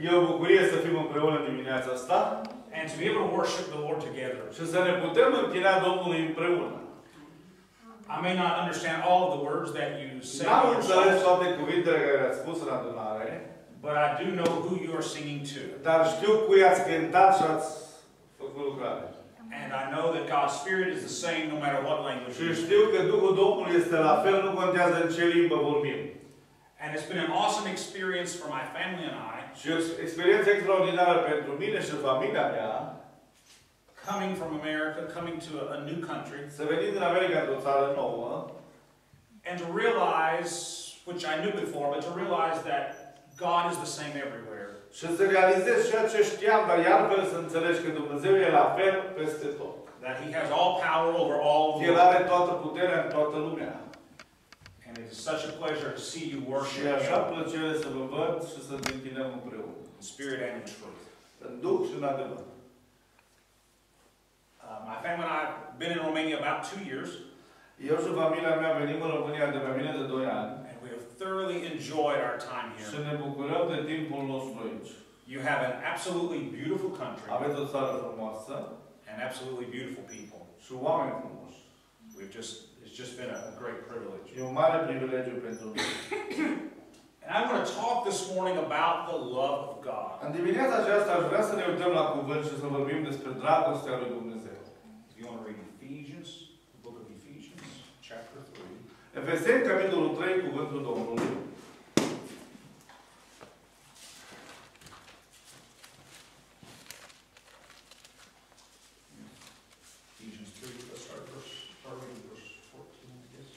E o bucurie să fim împreună dimineața asta and to be able to worship the Lord together. și să ne putem închina Domnului împreună. I may not understand all of the words that you say, N-am înțeles toate cuvintele care le-ați spus în adunare, but I do know who you are singing to. dar știu cui ați cântat și ați făcut lucrare. And I know that God's Spirit is the same no matter what language Și you speak. știu că Duhul Domnului este la fel, nu contează în ce limbă vorbim. And it's been an awesome experience for my family and I, Și o experiență extraordinară pentru mine și familia mea, coming from America, coming to a new country, să venim din America într-o țară nouă, and to realize, which I knew before, but to realize that God is the same everywhere. și să realizez ceea ce știam, dar iar fel să înțelegi că Dumnezeu e la fel peste tot. That He has all power over all of the El world. are toată puterea în toată lumea. And it is such a pleasure to see you Și worship e așa Him plăcere să vă văd și să ne închinăm împreună. in spirit and in truth. În Duh și în adevăr. My family and I have been in Romania about 2 years, Eu și familia mea venim în România de mai bine de 2 ani and we have thoroughly enjoyed our time și here. ne bucurăm de timpul nostru aici. You have an absolutely beautiful country Aveți o țară frumoasă and absolutely beautiful people. și oameni frumoși. It's just been a great privilege. E un mare privilegiu pentru noi. And I want to talk this morning about the love of God. În dimineața aceasta aș vrea să ne uităm la cuvânt și să vorbim despre dragostea lui Dumnezeu. If you want to read Ephesians, the book of Ephesians, chapter 3. Efeseni, capitolul 3, cuvântul Domnului. Ephesians 3, let's start reading verse 14, I guess.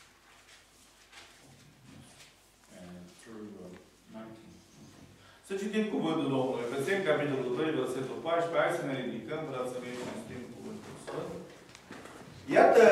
And through 19. Să citim cuvântul Domnului. Efeseni, capitolul 3, versetul 14. Hai să ne ridicăm, frații mei, și citim cuvântul Sfânt. Iată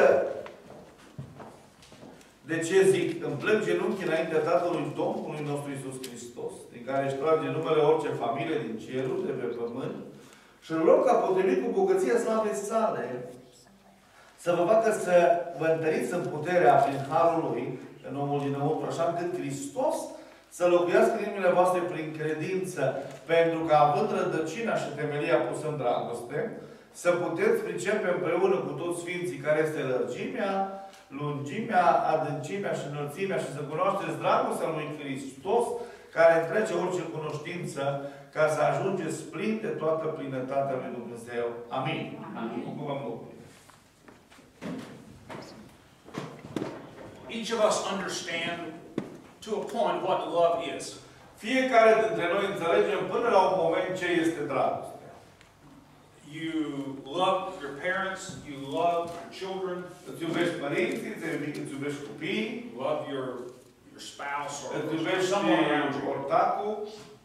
de ce zic, îmi plâng genunchi înaintea Tatălui Domnului nostru Iisus Hristos, din care își trage numele orice familie din cerul, de pe pământ, și îl rog ca potrivit cu bogăția slavei sale, să vă facă să vă întăriți în puterea prin harul Lui, în omul dinăuntru, așa încât Hristos să locuiască în inimile voastre prin credință, pentru că având rădăcina și temelia pusă în dragoste, să puteți pricepe împreună cu toți Sfinții care este lărgimea, lungimea, adâncimea și înălțimea și să cunoașteți dragostea lui Hristos, care întrece orice cunoștință, ca să ajungeți plin de toată plinătatea lui Dumnezeu. Amin. Amin. Each of us understand to a point what love is. Fiecare dintre noi înțelegem până la un moment ce este dragostea. You love your parents, you love your children, Îți iubești părinții, îți iubești copiii, love your spouse or îți iubești someone around you. ortacul.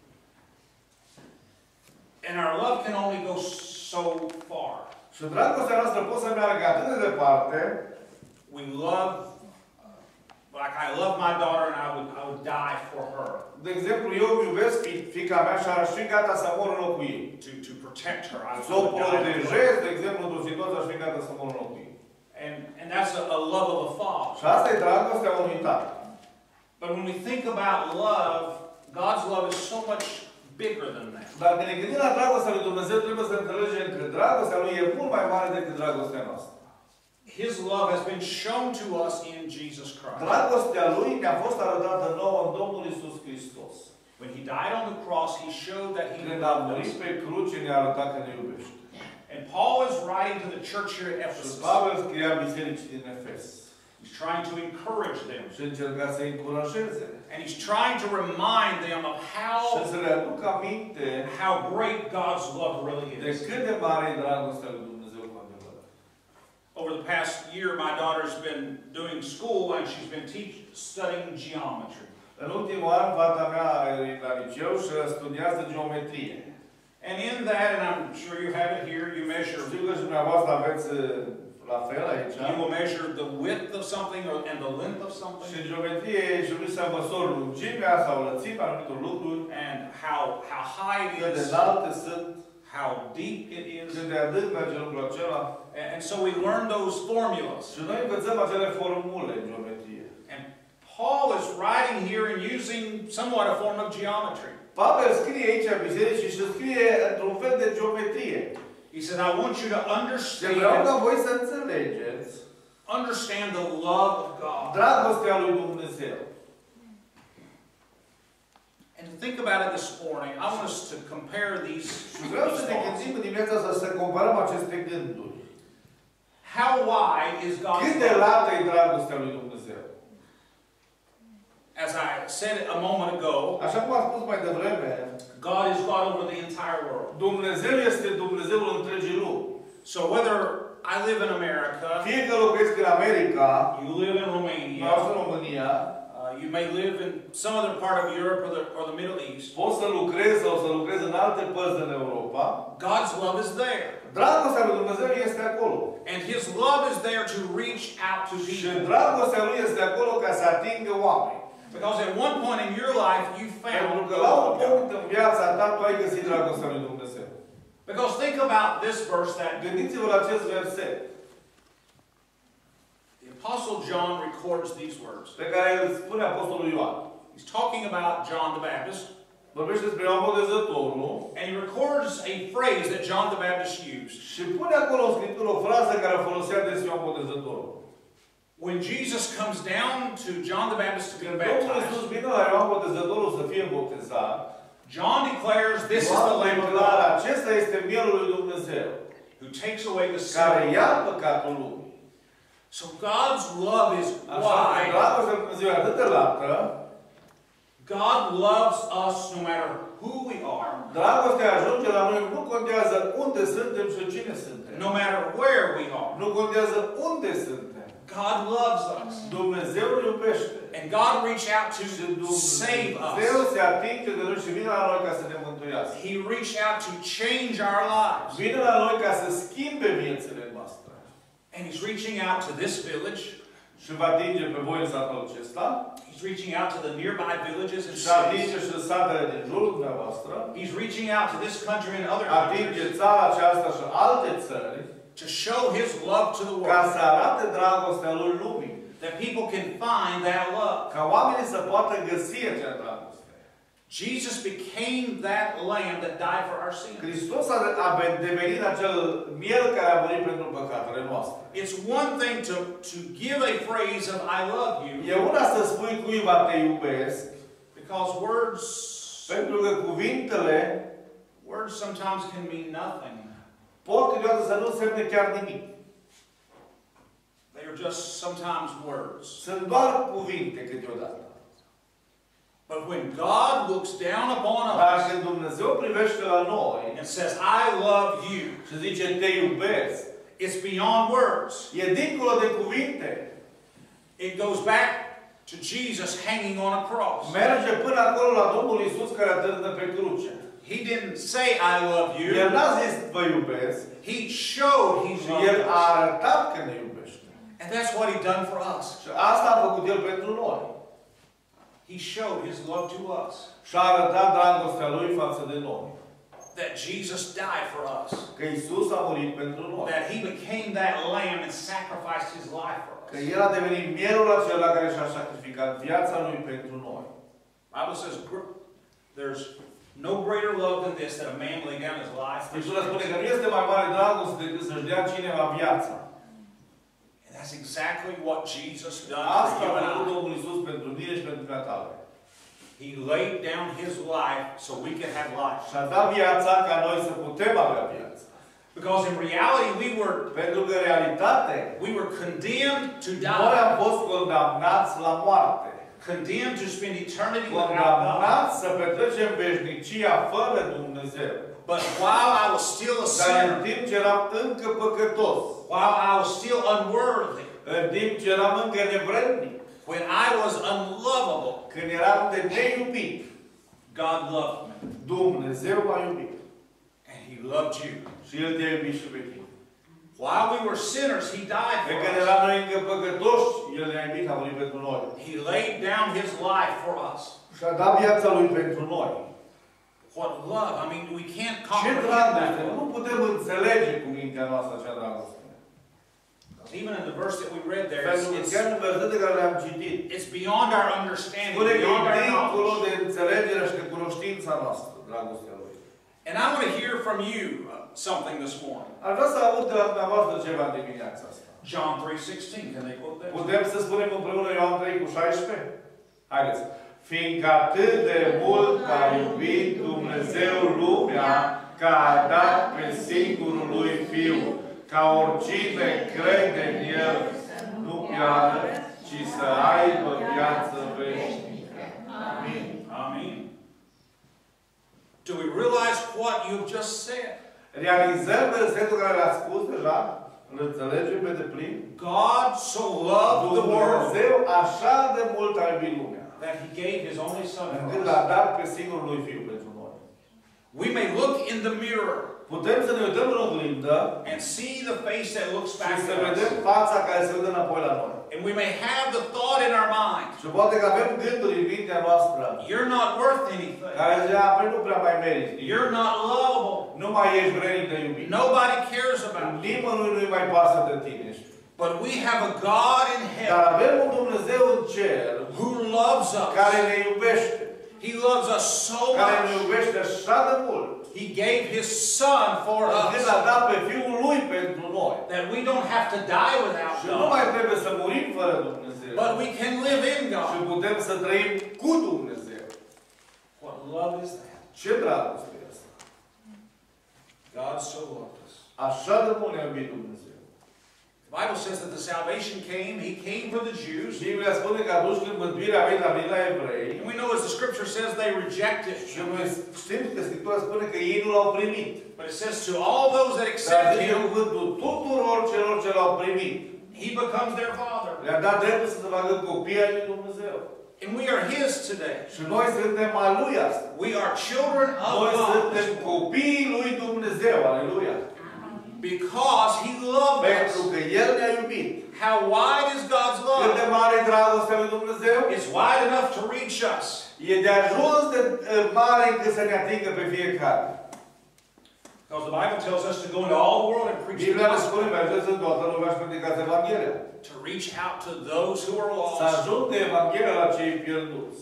And our love can only go so far. Și dragostea noastră poate să meargă atât de departe. We love, like I love my daughter and I would die for her. De exemplu, eu iubesc fiica mea și aș fi gata să mor în locul ei. To protect her. I Să o would die for her. protejez, de exemplu, într-o situație aș fi gata să mor în locul ei. And that's a love of a father. Și asta e dragostea unui tată. But when we think about love, God's love is so much bigger than that. Dar când ne gândim la dragostea lui Dumnezeu, trebuie să înțelegem că dragostea lui e mult mai mare decât dragostea noastră. His love has been shown to us in Jesus Christ. Dragostea lui ne-a fost arătată nouă în Domnul Iisus Hristos. When He died on the cross, He showed that He Când a loved murit us. pe cruce, ne-a arătat că ne iubește. And Paul is writing to the church here at Și Ephesus. Pavel scria bisericii din Efes. He's trying to encourage them. Și încerca să încurajeze. And he's trying to remind them of Și să le aduc aminte how great God's love really de is. cât de mare e dragostea lui Dumnezeu cu adevărat. Over the past year, my daughter's been doing school and she's been studying geometry. În ultimul an, fata mea e la liceu și studiază geometrie. And in that, and I'm sure you have it here, you measure. Știu că și dumneavoastră aveți la fel aici. You will measure the width of something and the length of something. Și în geometrie e trebuie să măsori lungimea sau lățimea anumitor lucruri. And how high it Cât de is. înalte sunt. How deep it is. Cât de adânc merge lucrul acela. And so we learn those formulas. Și noi învățăm acele formule în geometrie. And Paul is writing here and using somewhat a form of geometry. Pavel scrie aici bisericii și scrie într-un fel de geometrie. He said, I want you to Și vreau ca understand, voi să înțelegeți understand the love of God. dragostea lui Dumnezeu. And to think about it this morning, I want us to compare these Și vreau să ne thoughts. gândim în dimineața asta să comparăm aceste gânduri. How wide is God's Cât de love? lată e dragostea lui Dumnezeu? As I said a moment ago, Așa cum am spus mai devreme, God is God over the entire world. Dumnezeu este Dumnezeul întregii lumi. So whether I live in America, Fie că locuiesc în America, you live in sau Romania, în România, you may live in some other part of Europe or the Middle East, poți să lucrezi sau să lucrezi în alte părți din Europa, God's love is there. dragostea lui Dumnezeu este acolo. And His love is there to reach out to Și people. dragostea lui este acolo ca să atingă oameni. Because at one point in your life you Pentru found că the la love un of God. punct în viața ta tu ai găsit dragostea lui Dumnezeu. Because think about this verse that Gândiți-vă la acest verset the Apostle John records these words. pe care îl spune Apostolul Ioan. He's talking about John the Baptist, Vorbește despre Ioan Botezătorul and he records a phrase that John the Baptist used. și pune acolo în Scriptură o frază care a folosea des Ioan Botezătorul. When Jesus comes down to John the Baptist to be Când Domnul Iisus baptized, vine la Ioan Botezătorul să fie botezat, John declares, "This is the Ioan Lamb of declară, God acesta este mielul lui Dumnezeu, who takes away the sin care of ia the world." păcatul lumii. So God's love is Așa că wide. dragostea lui Dumnezeu e atât de lată, God loves us no matter who we are, dragostea ajunge la noi, nu contează unde suntem și cine suntem. no matter where we are. Nu contează unde suntem. God loves us. Dumnezeu îl iubește. And God reached out Și to save Dumnezeu us. se atinge de noi și vine la noi ca să ne mântuiască. He reached out to change our lives. Vine la noi ca să schimbe viețile noastre. And He's reaching out to this village. Și va atinge pe voi în satul acesta. He's reaching out to the nearby villages and Și atinge cities. și satele din jurul dumneavoastră. He's reaching out to this country and other Atinge countries țara aceasta și alte țări. to show His love to the Ca world. să arate dragostea lui lumii. That people can find that love. Ca oamenii să poată găsi acea dragoste. Jesus became that lamb that died for our sins. Hristos a devenit acel miel care a murit pentru păcatele noastre. It's one thing to give a phrase of "I love you," E una să spui cuiva te iubesc, because words pentru că cuvintele sometimes can mean nothing. pot câteodată să nu însemne chiar nimic. They are just sometimes words. Sunt doar cuvinte câteodată. But when God looks down upon Dar us când Dumnezeu privește la noi and says, "I love you," și zice te iubesc, it's beyond words. e dincolo de cuvinte. It goes back to Jesus hanging on a cross. Merge până acolo la Domnul Iisus care atârnă pe cruce. He didn't say, "I love you." El n-a zis vă iubesc, He showed His și love. El a arătat că ne iubește. And that's what He done for us. Și asta a făcut El pentru noi. He showed His love to us. Și a arătat dragostea Lui față de noi. That Jesus died for us. Că Iisus a murit pentru noi. That He became that lamb and sacrificed His life for Că us. El a devenit mielul acela care și-a sacrificat viața Lui pentru noi. Bible says there's no greater love than this, that a man lay down his life for his Scriptura spune friends. că nu este mai mare dragoste decât să-și dea cineva viața. And that's exactly what Jesus done Asta for a you făcut and I. Domnul Iisus pentru tine și pentru tale. He laid down His life so we could have life. Și-a dat viața ca noi să putem avea viață. Because in reality Pentru că în realitate we were condemned to noi die. am fost condamnați la moarte. Condemned to spend eternity without God. Condamnați să petrecem veșnicia fără Dumnezeu. But while I was still a Dar în sinner, timp ce eram încă păcătos, while I was still unworthy, în timp ce eram încă nevrednic, when I was unlovable, când eram de neiubit, God loved me. Dumnezeu m-a iubit. And He loved you. Și El te-a iubit și pe tine. While we were sinners, He died Pe for când us. eram noi încă păcătoși, El ne-a iubit, a murit pentru noi. He laid down His life for us. Și a dat viața Lui pentru noi. What love! I mean, we can't Ce comprehend dragoste! that Nu love. putem înțelege cu mintea noastră acea dragoste. Even in the verse that we read there, Pentru că chiar în versetele care le-am citit, it's beyond our understanding, spune că beyond e our dincolo knowledge. de noastră, dragostea Lui. And I want to hear from you something this morning. Aș vrea să aud de la dumneavoastră ceva dimineața asta. John 3:16, can they quote that? Putem să spunem împreună Ioan 3:16? Haideți. Fiindcă atât de mult a iubit Dumnezeu lumea, că a dat pe singurul Lui Fiu, ca oricine crede în El, nu piară, ci să aibă viață veșnică. Amin. Amen. Do we realize what you've just said? Realizăm versetul care l-a spus deja? Îl înțelegem pe deplin? God so loved the world Dumnezeu așa de mult a iubit lumea, that He gave His only Son încât for l-a us. dat pe singurul Lui Fiu pentru noi. We may look in the mirror Putem să ne uităm în oglindă and see the face that looks și back să at vedem us. fața care se uită înapoi la noi. And we may have the thought in our mind, Și poate că avem gânduri în mintea noastră you're not worth anything. care zice, apoi nu prea mai meriți. You're not lovable. Nu mai ești vrednic de iubit. Nobody cares about you. Nimănui nu-i mai pasă de tine. But we have a God in Dar heaven avem un Dumnezeu în cer who loves us. care ne iubește. He loves us so Care ne much. iubește așa de mult. He gave His Son for Încât us, a dat pe Fiul Lui pentru noi. that we don't have to die without Și nu mai God, trebuie să murim fără Dumnezeu. but we can live in Și God. putem să trăim cu Dumnezeu. What love is that? Ce dragoste e asta? God so loved us. Așa de mult ne-a iubit Dumnezeu. The Bible says that the salvation came, He came for the Jews. Biblia spune că atunci când mântuirea a venit la evrei, And we know, as the scripture says, they rejected. și noi știm că Scriptura spune că ei nu l-au primit. But it says to all those that Dar accept zice Him, cuvântul tuturor celor ce l-au primit. He becomes their Father. Le-a dat dreptul să se facă copii ai lui Dumnezeu. And we are His today. Și noi suntem a Lui astăzi. We are children of Noi suntem God copiii lui Dumnezeu. Aleluia. because He loved Pentru us. că El ne-a iubit. How wide is God's Cât de love? mare e dragostea lui Dumnezeu? It's wide enough to reach us. E de ajuns de mare încât să ne atingă pe fiecare. Because the Bible tells us to go into all the world and preach the Biblia ne gospel, spune, mergeți în toată lumea și predicați Evanghelia. to reach out to those who are Să lost. ajungă Evanghelia la cei pierduți.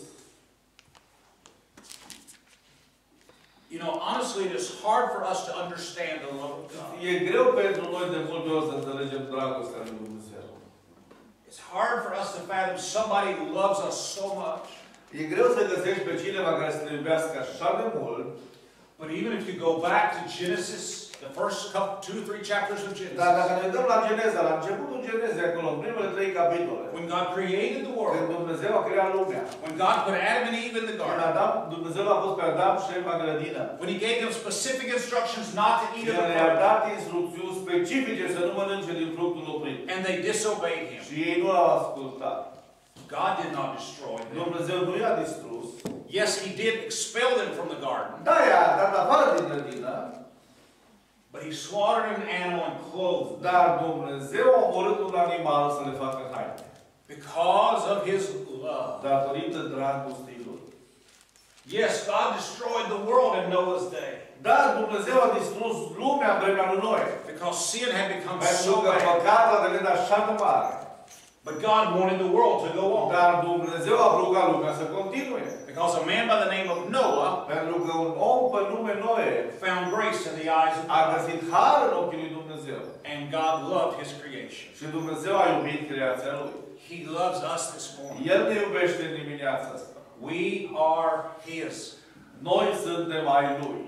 You know, honestly, it is hard for us to understand the love of God. E greu pentru noi de multe ori să înțelegem dragostea lui Dumnezeu. It's hard for us to fathom somebody who loves us so much. E greu să găsești pe cineva care să te iubească așa de mult. But even if you go back to Genesis, the first couple, 2-3 chapters of Dar Genesis, dacă ne uităm la Geneza, la începutul Genezei, acolo, în primele 3 capitole, when God created the când world, Dumnezeu a creat lumea, when God put Adam and Eve in the când garden, Dumnezeu l-a pus pe Adam și Eva în grădină, when He gave them specific instructions not to eat of El the ne-a fruit, dat instrucțiuni specifice să nu mănânce din fructul oprit. and they disobeyed Him, Și ei nu l-au ascultat. God did not destroy them. Dumnezeu nu i-a distrus. Yes, He did expel them from the garden, Da, i-a dat afară din grădină, but He slaughtered an animal and clothed them dar Dumnezeu a omorât un animal să le facă haine. because of His love. Datorită dragostei Lui. Yes, God destroyed the world in Noah's day Dar Dumnezeu a distrus lumea în vremea lui Noe. because sin had become Pentru so că bad. păcatul a devenit așa de mare. But God wanted the world to go on. Dar Dumnezeu a vrut ca lumea să continue. Because a man by the name of Noah Pentru că un om pe nume Noe found grace in the eyes of a God. găsit har în ochii lui Dumnezeu. And God loved His creation. Și Dumnezeu a iubit creația Lui. He loves us this morning. El ne iubește în dimineața asta. We are His. Noi suntem ai Lui.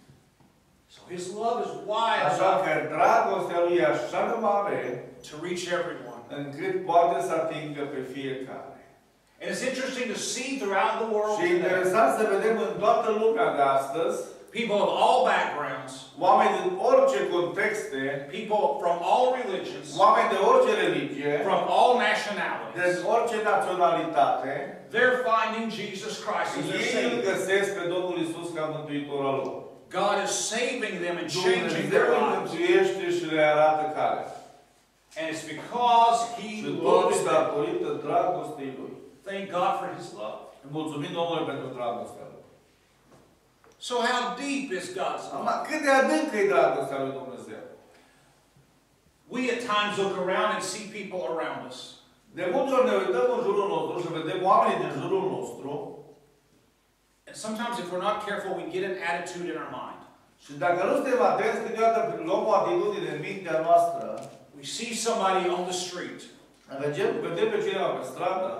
So His love is wide Așa enough că dragostea Lui e așa de mare to reach everyone. încât poate să atingă pe fiecare. And it's interesting to see throughout the world Și e today, interesant să vedem în toată lumea de astăzi people of all backgrounds, oameni din orice contexte, people from all religions, oameni de orice religie, from all de nationalities, orice naționalitate, they're finding Jesus Christ as their ei îl Savior. găsesc pe Domnul Isus ca mântuitor al lor. God is saving them and changing Dumnezeu their îi lives. mântuiește și le arată calea. And it's because He Și loves totul them. datorită dragostei Lui. Thank God for His love. Mulțumim Domnului pentru dragostea Lui. So how deep is God's love? Acum, cât de adâncă e dragostea Lui Dumnezeu? We at times look around and see people around us. De multe ori ne uităm în jurul nostru și vedem oamenii din jurul nostru And sometimes if we're not careful, we get an attitude in our mind. Și dacă nu suntem atenți, câteodată luăm o atitudine în mintea noastră, We see somebody on the street, vedem pe cineva pe stradă,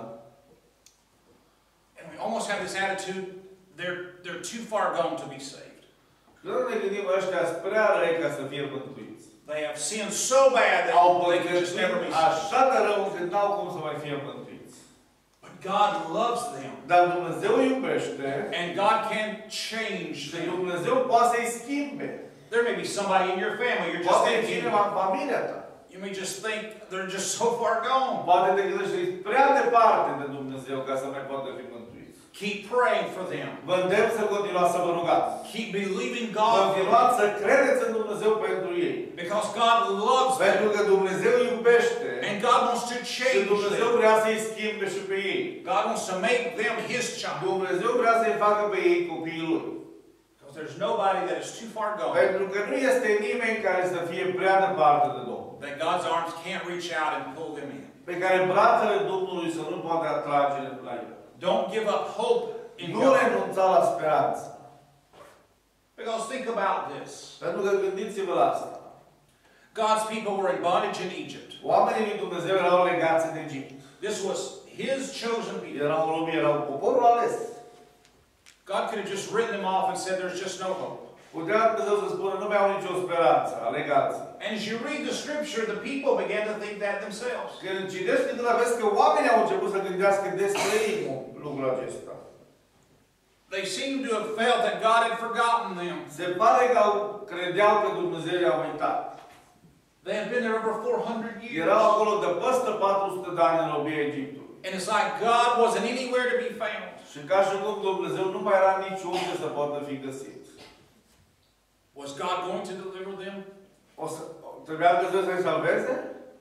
and we almost have this attitude, they're too far gone to be saved. și nu ne gândim ăștia sunt prea răi ca să fie mântuiți. They have sinned so bad that they can just never be saved. Așa de rău încât n-au cum să mai fie mântuiți. But God loves them. Dar Dumnezeu îi iubește And God can change și them. Dumnezeu poate să-i schimbe. There may be somebody in your family, you're just Poate thinking, cineva în familia ta. you may just think they're just so far gone. Poate te gândești că e prea departe de Dumnezeu ca să mai poată fi mântuiți. Keep praying for them. Vă îndemn să continuați să vă rugați. Keep believing God for them. Continuați să credeți în Dumnezeu pentru ei. Because God loves them. Pentru că Dumnezeu îi iubește. And God wants to Și change Dumnezeu them. vrea să-i schimbe și pe ei. God wants to make them His child. Dumnezeu vrea să-i facă pe ei copiii Lui. Because there's nobody that is too far gone Pentru că nu este nimeni care să fie prea departe de Domnul. that God's arms can't reach out and pull them in. Pe care brațele Domnului să nu poate atrage la el. Don't give up hope in Nu God. renunța la speranță. Because think about this. Pentru că gândiți-vă la asta. God's people were in bondage in Egypt. Oamenii lui Dumnezeu erau legați în Egipt. This was His chosen people. Erau lumii, erau poporul ales. God could have just written them off and said there's just no hope. Putea Dumnezeu să spună, nu mai au nicio speranță, alegați. And as you read the scripture, the people began to think that themselves. Când citești Scriptura, vezi că oamenii au început să gândească despre ei lucrul acesta. They seem to have felt that God had forgotten them. Se pare că credeau că Dumnezeu i-a uitat. They had been there over 400 years. Erau acolo de peste 400 de ani în robia Egiptului. And it's like God wasn't anywhere to be found. Și ca și cum Dumnezeu nu mai era niciunde să poată fi găsit. Was God going to deliver them? Trebuia Dumnezeu să-i salveze?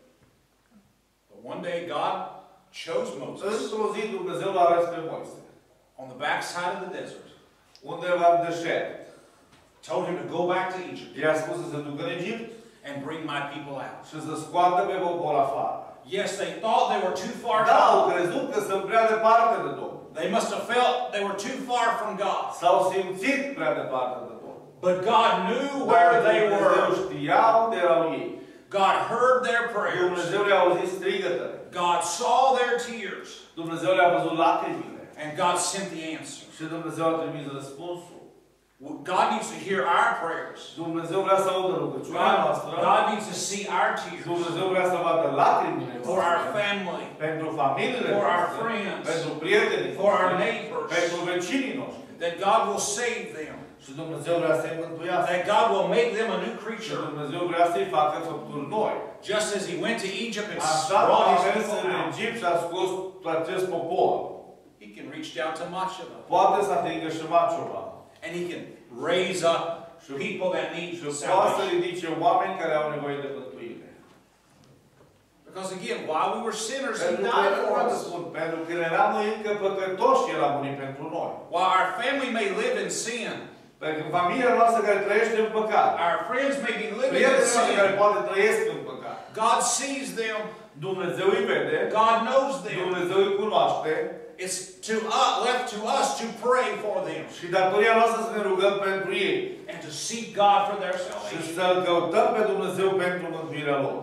But one day God chose Moses Într-o zi Dumnezeu l-a ales pe Moise. on the backside of the desert. Undeva în deșert. Told him to go back to Egypt I-a spus să se ducă în Egipt and bring my people out. și să scoată pe popor afară. Yes, they thought they were too far Da, au gone. crezut că sunt prea departe de Domnul. They must have felt they were too far from God. S-au simțit prea departe de Domnul. But God knew where they Dumnezeu were. știa unde erau ei. God heard their prayers. Dumnezeu le-a auzit strigătele. God saw their tears. Dumnezeu le-a văzut lacrimile. And God sent the answer. Și Dumnezeu a trimis răspunsul. God needs to hear our prayers. Dumnezeu vrea să audă rugăciunea noastră. God needs to see our tears. Dumnezeu vrea să vadă lacrimile For our noastre. family. Pentru familiile For our noastre. friends. Pentru prietenii For our noștri. neighbors. Pentru vecinii noștri. That God will save them. Și Dumnezeu vrea să-i mântuiască. That God will make them a new Și creature. Dumnezeu vrea să-i facă făpturi noi. Just as He went to Egypt and Așa brought cum a His mers people în out. Egipt și a scos acest popor. He can reach down to Machava. Poate să atingă și Maciova. And He can raise up people that need Și poate să salvation. ridice oameni care au nevoie de mântuire. Because again, while we were sinners, He Pentru că, died for us. pentru că eram noi încă păcătoși, El a murit pentru noi. While our family may live in sin, Pentru că familia noastră care trăiește în păcat, our friends may be living in prietenii noștri care sin, poate trăiesc în păcat, God sees them, Dumnezeu îi vede, God knows them. Dumnezeu îi cunoaște It's left to us to pray for them și datoria noastră să ne rugăm pentru ei and to seek God for their și salvation. să-L căutăm pe Dumnezeu pentru mântuirea lor.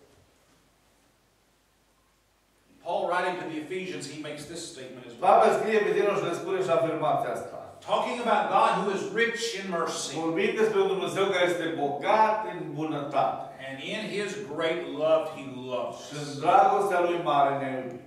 Paul, writing to the Ephesians, he makes this statement as well. Pavel scrie pe tine și le spune și afirmația asta. Talking about God who is rich in mercy, Vorbim despre un Dumnezeu care este bogat în bunătate and in His great love He loves și în us. dragostea Lui mare ne-a iubit.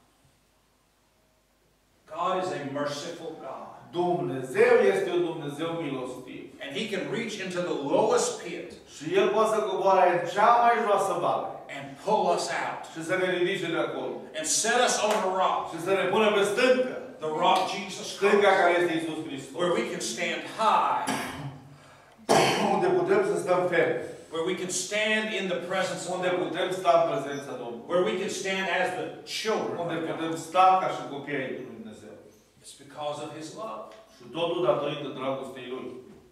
God is a merciful God. Dumnezeu este un Dumnezeu milostiv. And He can reach into the lowest pit Și El poate să coboare în cea mai joasă vale and pull us out și să ne ridice de acolo and set us on a rock, și să ne pună pe stâncă, the rock Jesus stânca Christ, care este Iisus Hristos, where we can stand high, unde putem să stăm fermi, where we can stand in the presence of unde God, putem sta în prezența Domnului, where we can stand as the children unde of God. putem sta ca și copiii lui Dumnezeu. It's because of His love. Și totul datorită dragostei Lui.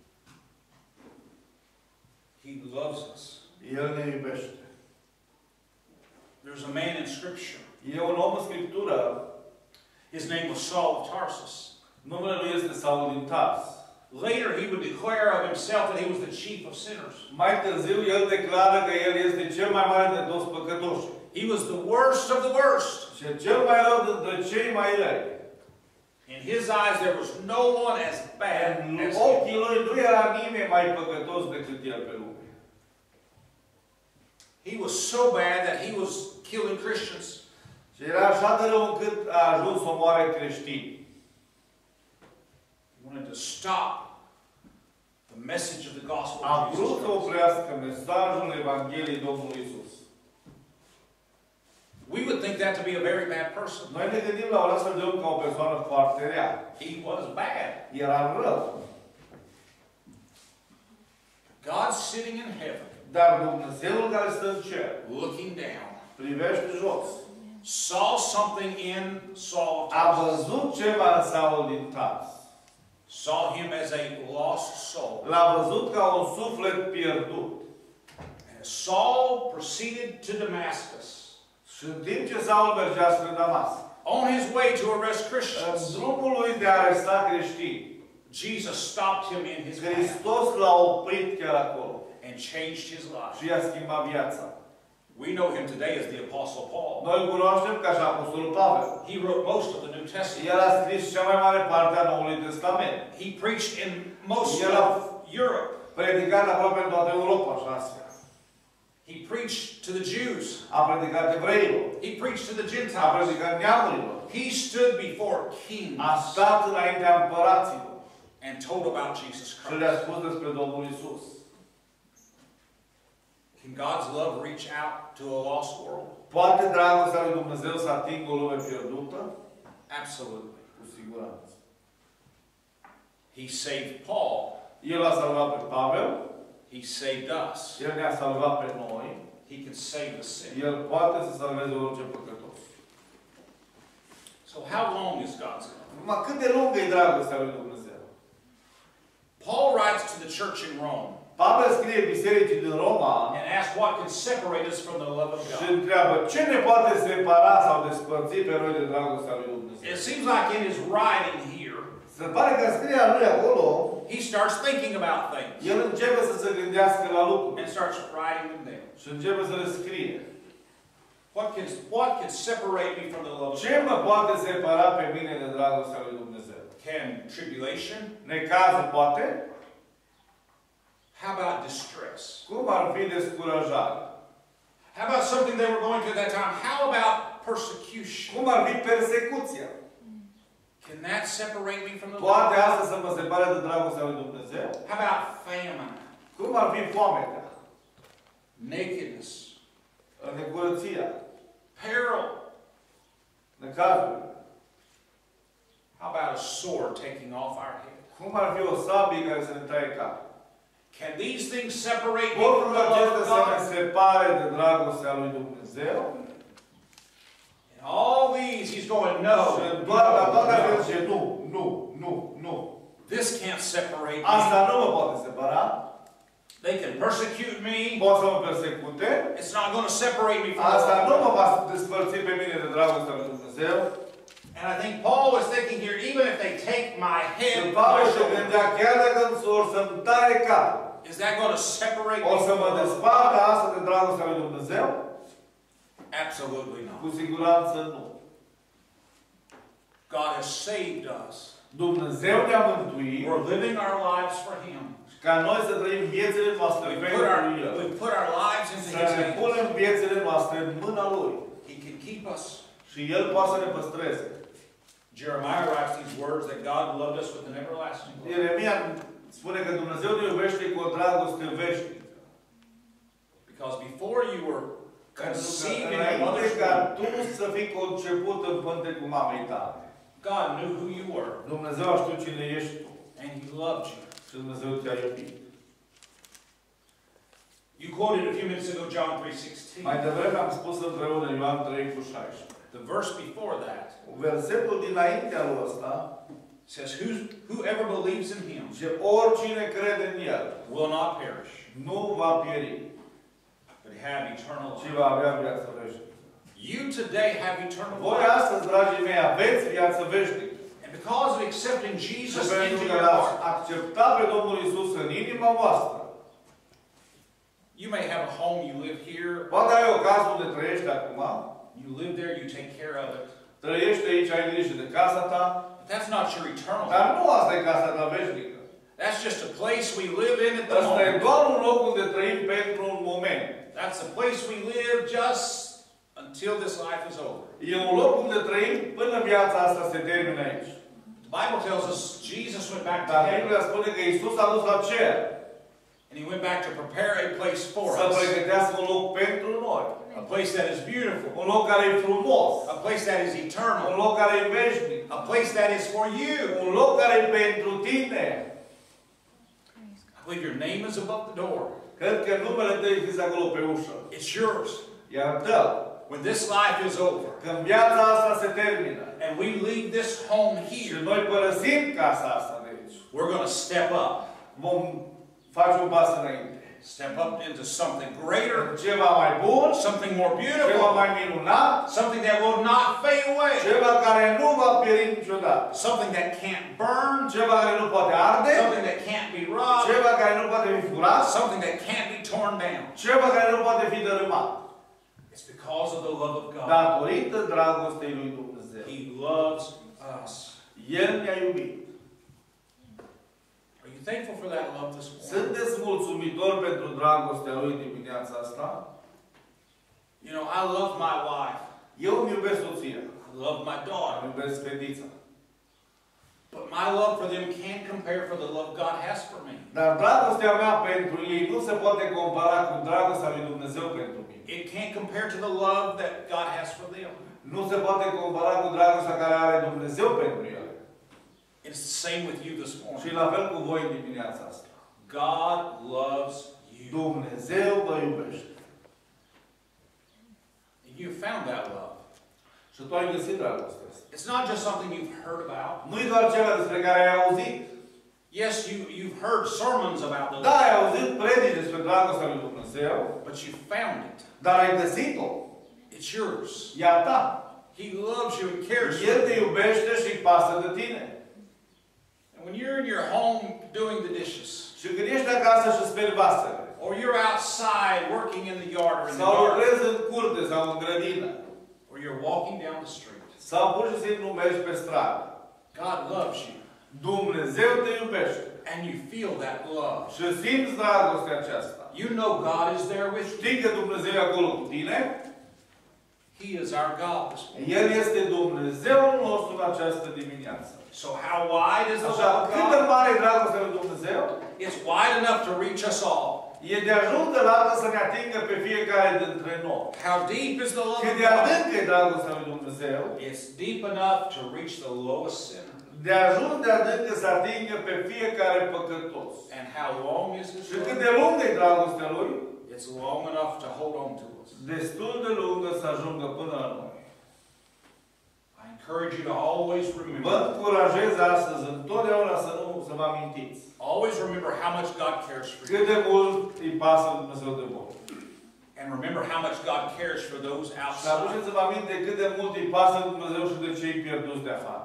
He loves us. El ne iubește. There's a man in Scripture. E un om în Scriptură, His name was Saul of Tarsus. Numele lui este Saul din Tars. Later, he would declare of himself that he was the chief of sinners. Mai târziu, el declară că el este cel mai mare dintre toți păcătoși. He was the worst of the worst. Și cel mai rău dintre cei mai răi. In his eyes, there was no one as bad În as ochii him. lui nu era nimeni mai păcătos decât el pe lume. He was so bad that he was killing Christians. Și era așa de rău încât a ajuns să omoare creștini. He wanted to stop the message of the gospel A of vrut Jesus să Christ. oprească mesajul Evangheliei Domnului Isus. We would think that to be a very bad person. Noi ne gândim la un astfel de om ca o persoană foarte rea. He was bad. Era rău. God sitting in heaven, Dar Dumnezeul care stă în cer, looking down, privește jos, saw something in Saul of a Tarsus. văzut ceva în Saul din Tars. Saw him as a lost soul. L-a văzut ca un suflet pierdut. And Saul proceeded to Damascus. Și în timp ce Saul mergea spre Damasc, On his way to arrest în Christians, drumul lui de a aresta creștini, Jesus stopped him in his path Hristos l-a oprit chiar acolo and changed his life. și i-a schimbat viața. We know him today as the Apostle Paul. Noi îl cunoaștem ca și Apostolul Pavel. He wrote most of the New Testament. El a scris cea mai mare parte a Noului Testament. He preached in most Yeah. of Europe. Predicat aproape în toată Europa și Asia. He preached to the Jews. A predicat evreilor. He preached to the A Gentiles. predicat neamurilor. He stood before kings A stat înaintea împăraților and told about Jesus și Christ. le-a spus despre Domnul Isus. Can God's love reach out to a lost world? Poate dragostea lui Dumnezeu să atingă o lume pierdută? Absolutely. Cu siguranță. He saved Paul. El a salvat pe Pavel. He saved us. El ne-a salvat pe noi. He can save the sinner. El poate să salveze orice păcătos. So how long is God's love? Numai cât de lungă e dragostea lui Dumnezeu? Paul writes to the church in Rome Pavel scrie bisericii din Roma and asks what can separate us from the love of și God. întreabă ce ne poate separa sau despărți pe noi de dragostea lui Dumnezeu. It seems like in his writing here, Se pare că scria lui acolo, he starts thinking about things el începe să se gândească la lucruri and starts writing them down. și începe să le scrie. What can separate me from the love of Ce God? mă poate separa pe mine de dragostea lui Dumnezeu? Can tribulation? Necazul poate? How about distress? Cum ar fi descurajare? How about something they were going through at that time? How about persecution? Cum ar fi persecuția? Can that separate me from the love Poate of God? asta să mă separe de dragostea lui Dumnezeu? How about famine? Cum ar fi foametea? Nakedness? Necurăția? Peril? Necazul? How about a sword taking off our head? Cum ar fi o sabie care să ne taie capul? Can these things separate me Pot from the love acestea of să ne God? separe de dragostea lui Dumnezeu? In all these, he's going, no, Și doar la toate no, acestea no. zice, nu. This can't separate me. Asta nu mă poate separa. They can persecute me. Pot să mă persecute. It's not going to separate me from the Asta love nu of mă God. va despărți pe mine de dragostea lui Dumnezeu. And I think Paul was thinking here, even if they take my head, Și my Pavel se shoulder, gândea, chiar dacă or să-mi taie capul, is that going to separate o me să from mă the love of God? despartă asta de dragostea lui Dumnezeu? Absolutely Cu not. siguranță nu. God has saved us. Dumnezeu ne-a mântuit We're living our lives for Him. ca noi să trăim viețile noastre We pentru El. put our lives into Să His ne hands. punem viețile noastre în mâna Lui. He can keep us. Și El poate să ne păstreze. Jeremiah writes these words that God loved us with an everlasting love. Ieremia spune că Dumnezeu ne iubește cu o dragoste veșnică. Because before you were Pentru că conceived in your înainte mother's ca womb, tu să fii conceput în pântecul mamei tale, God knew who you were, Dumnezeu a știut cine ești tu. and He loved you. Și Dumnezeu te-a iubit. You quoted a few minutes ago John 3:16. Mai devreme am spus împreună Ioan 3:16. The verse before that Versetul dinaintea lui ăsta says, whoever believes in Him zice, oricine crede în El will not perish, nu va pieri, but have eternal ci life. va avea viață veșnică. You today have eternal Voi life. astăzi, dragii mei, aveți viață veșnică. And because of accepting Și Jesus pentru into că your l-ați heart. acceptat pe Domnul Iisus în inima voastră. You may have a home, you live here, Poate ai o casă unde trăiești acum, you live there, you take care of it. trăiești aici, ai grijă de casa ta, But that's not your eternal dar home. nu asta e casa ta veșnică. That's just a place we live in at the Asta e moment. doar un loc unde trăim pentru un moment. That's a place we live just until this life is over. E un loc unde trăim până viața asta se termină aici. The Bible tells us Jesus went back to Dar heaven, Biblia spune că Iisus a dus la cer and he went back to prepare a place for să us. pregătească un loc pentru noi. A place that is beautiful. Un loc care e frumos. A place that is Un eternal. loc care e veșnic. A place that is for you. Un loc care e pentru tine. I believe your name is above the door. Cred că numele tău e scris acolo pe ușă. It's yours. Iar tău, When this life is over, când viața asta se termină and we leave this home și here, noi părăsim casa asta de aici, we're going to step up. vom face un pas înainte. Step up into something greater, Ceva mai bun, something more ceva beautiful, mai minunat, something that will not fade away, ceva care nu va pieri niciodată, something that can't burn, ceva care nu poate arde, something that can't be robbed, ceva care nu poate fi furat, something that can't be torn down. ceva care nu poate fi dărâmat. It's because of the love of God. Datorită dragostei lui Dumnezeu. He loves us. El ne-a iubit. Are you thankful for that love this morning? Sunteți mulțumitori pentru dragostea lui dimineața asta? You know, I love my wife. Eu îmi iubesc soția. I love my daughter. Îmi iubesc fetița. But my love for them can't compare for the love God has for me. Dar dragostea mea pentru ei nu se poate compara cu dragostea lui Dumnezeu pentru mine. It can't compare to the love that God has for them. Nu se poate compara cu dragostea care are Dumnezeu pentru ele. It's the same with you this Și morning. la fel cu voi în dimineața asta. God loves you. Dumnezeu vă iubește. And you found that love. Și tu ai găsit dragostea asta. It's not just something you've heard about. Nu e doar ceva despre care ai auzit. Yes, you've heard sermons about the Da, love, ai auzit predici despre dragostea lui Dumnezeu, but you found it. dar ai găsit-o. It's yours. E a ta. He loves you and cares for El te you. iubește și îi pasă de tine. And when you're in your home doing the dishes, Și când ești acasă și speli vasele, or you're outside working in the yard or in the sau garden, lucrezi în curte sau în grădină, or you're walking down the street, sau pur și simplu mergi pe stradă, God loves you. Dumnezeu te iubește. And you feel that love. Și simți dragostea aceasta. You know God is there with you. Știi că Dumnezeu e acolo cu tine? He is our God this morning. El este Dumnezeul nostru în această dimineață. So how wide is the Așa, love of cât de God? mare e dragostea lui Dumnezeu? It's wide enough to reach us all. E de ajuns de largă să ne atingă pe fiecare dintre noi. How deep is the love Cât of de God? adâncă e dragostea lui Dumnezeu, It's deep enough to reach the lowest sinner. de ajuns de adâncă să atingă pe fiecare păcătos. And how long is His Și cât love? de lungă e dragostea Lui? It's long enough to hold on to us. Destul de lungă să ajungă până la noi. I encourage you to always Vă remember. încurajez astăzi întotdeauna să vă amintiți Always remember how much God cares for you. cât de mult îi pasă lui Dumnezeu de voi. And remember how much God cares for those Și outside. aduceți-vă aminte cât de mult îi pasă lui Dumnezeu și de cei pierduți de afară.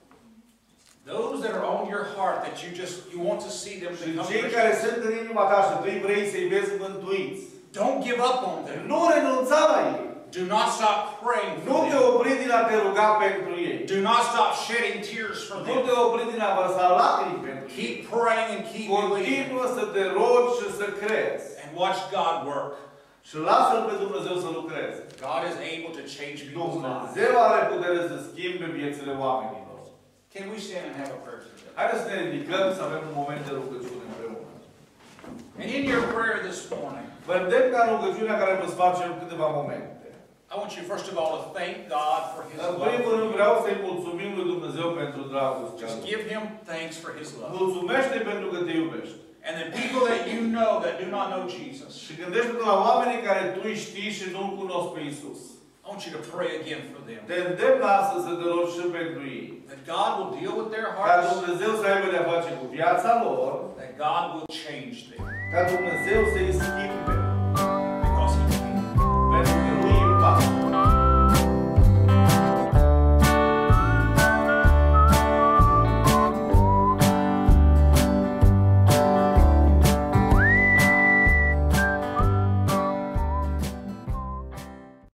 Those that are on your heart that you want to see them Și become cei care Christians. sunt în inima ta și tu vrei să-i vezi mântuiți. Don't give up on them. Nu renunța la ei. Do not stop praying Nu for te them. opri din a te ruga pentru ei. Do not stop shedding tears for Nu te them. opri din a vărsa lacrimi pentru ei. Keep praying and keep believing. Continuă să te rogi și să crezi. And watch God work. Și lasă-L pe Dumnezeu să lucreze. God is able to change people's lives. Dumnezeu are putere să schimbe viețile oamenilor. Can we stand and have a prayer together? Haideți să ne ridicăm să avem un moment de rugăciune împreună. And in your prayer this morning, Vă îndemn ca rugăciunea care vă facem câteva momente. I want you first of all to thank God for His În primul love. rând vreau să-i mulțumim lui Dumnezeu pentru dragostea Just Lui. give Him thanks for His love. Mulțumește pentru că te iubește. And the people that you know that do not know Jesus, Și gândește-te la oamenii care tu îi știi și nu-L cunosc pe Iisus. I want you to pray again for them. Te îndemn astăzi să te rogi și pentru ei. That God will deal with their Ca hearts. Dumnezeu să aibă de-a face cu viața lor. That God will change them. Ca Dumnezeu să-i schimbe.